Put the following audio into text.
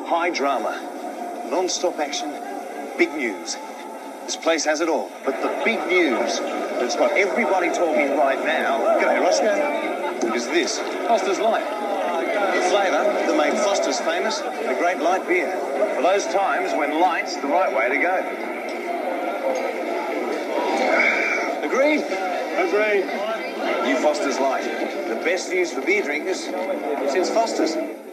High drama, non-stop action, big news. This place has it all. But the big news that's got everybody talking right now, g'day Roscoe, is this. Foster's Light. The flavour that made Foster's famous, the great light beer. For those times when light's the right way to go. Agreed? Agreed. New Foster's Light. The best news for beer drinkers since Foster's.